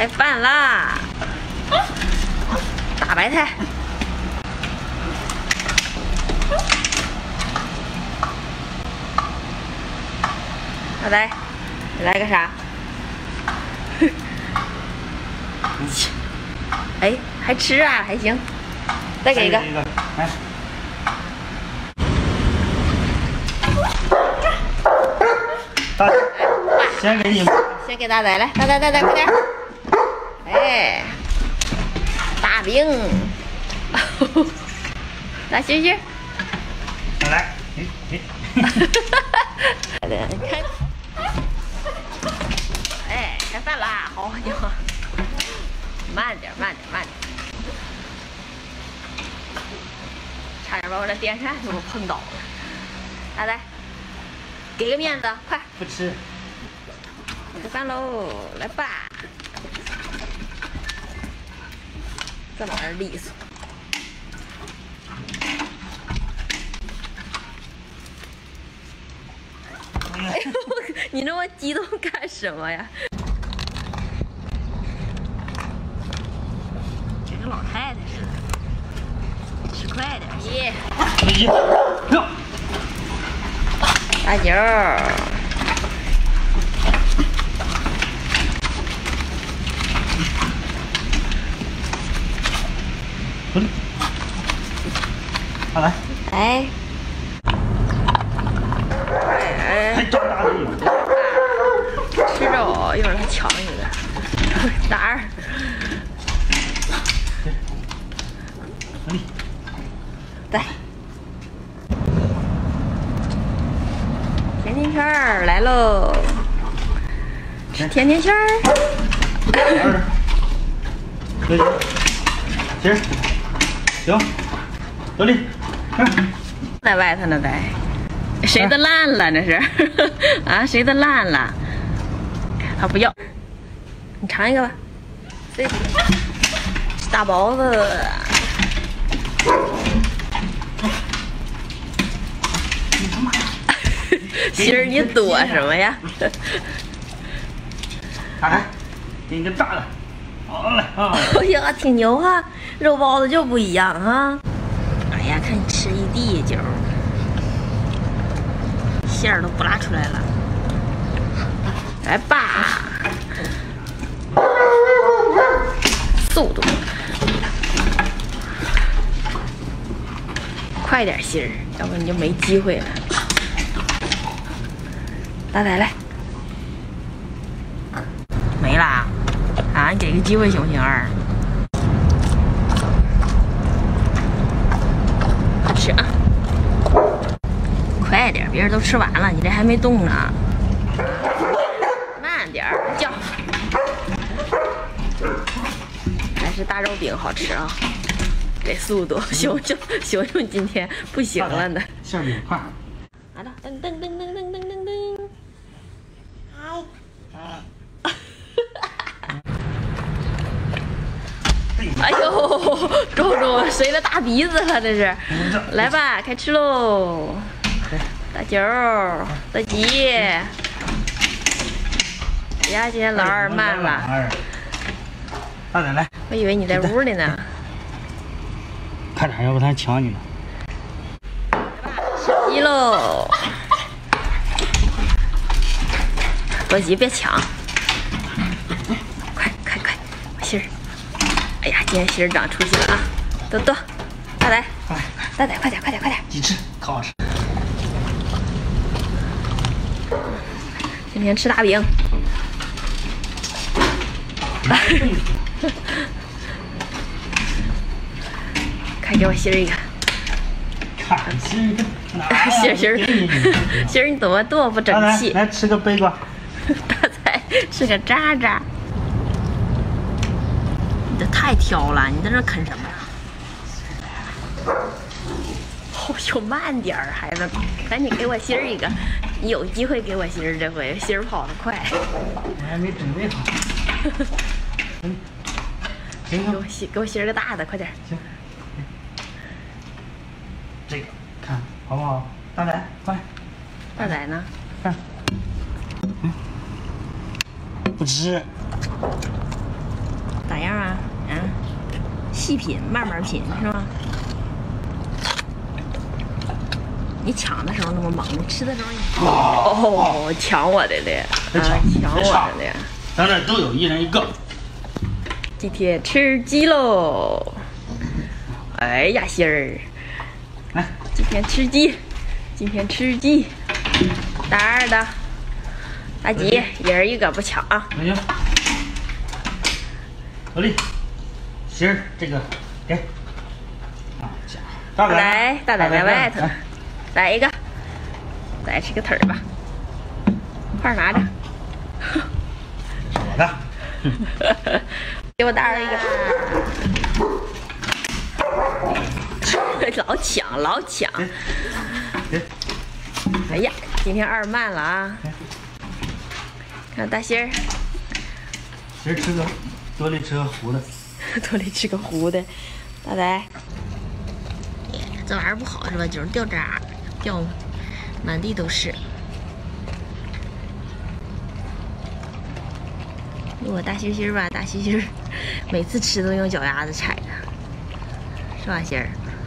开饭啦！大白菜。大仔，你来个啥？哎，还吃啊？还行。再给一个。来。 大仔，先给你。 先给大仔来，大仔，快点。哎，大饼。来，星星。 来， 开。哎，开饭啦！好家伙，慢点。差点把我的电扇都碰倒了。大仔，给个面子，快！ 不吃。 吃饭喽，来吧。这玩意儿利索。哎呦，你这么激动干什么呀？这个老太太似的，吃快点。耶！大酒。 好来。 哎。 还长大了。 吃着，一会儿他抢一个。大二。来。甜甜圈儿来喽！吃甜甜圈儿。 行，行，走里。 在外头呢，在。谁的烂了？这是啊，谁的烂了？他不要，你尝一个吧。这大包子。心儿，你躲什么呀？ 来，给你个大的。好嘞啊！ 哎呀，挺牛啊！肉包子就不一样啊。哎呀，看你吃一地酒。馅儿都不拉出来了，来吧，速度，快点心儿，要不你就没机会了。大仔来，没啦，啊，你给个机会行不行儿？快吃啊！快点，别人都吃完了，你这还没动呢。慢点儿，叫。还是大肉饼好吃啊！这速度，熊熊今天不行了呢。 馅饼快。 来了，噔。哎呦，中谁的大鼻子了？这是。来吧，开吃喽！大九，大吉。哎呀，今天老二慢了。 大仔来。 我以为你在屋里呢。 快点，要不他抢你呢。 吃鸡喽！多吉，别抢！快，心儿！哎呀，今天心儿长出息了啊！多，大仔，大仔，快点！ 鸡翅可好吃。 今天吃大饼。快给我心儿一个。 看心儿， 心儿，你怎么多不争气？ 来吃个北瓜。 大仔是个渣渣。你这太挑了，你在这啃什么呀？哦呦，慢点儿，孩子，赶紧给我心儿一个。你有机会给我心儿，这回心儿跑得快。 我还没准备好。 给我心儿个大的，快点。 行。这个看好不好？大仔，快。 大仔呢？ 饭。不吃。 样啊？啊，细品，慢慢品是吧？你抢的时候那么猛，你吃的时候哦，抢我的嘞，抢我的嘞。 咱这都有，一人一个。 今天吃鸡喽！哎呀，心儿， 来， 今天吃鸡，今天吃鸡。大二的，大吉，一人一个，不抢啊！ 那行，老李，心儿这个给。啊，大来，大奶在外头，来一个，再吃个腿儿吧，快拿着。 我的。 给我大儿一个，老抢老抢。哎呀，今天二慢了啊！看大心儿， 心儿吃个多里吃个糊的， 多里吃个糊的。大仔，这玩意儿不好是吧？就是掉渣，掉满地都是。我大心儿吧，大心儿每次吃都用脚丫子踩的，是吧，心儿？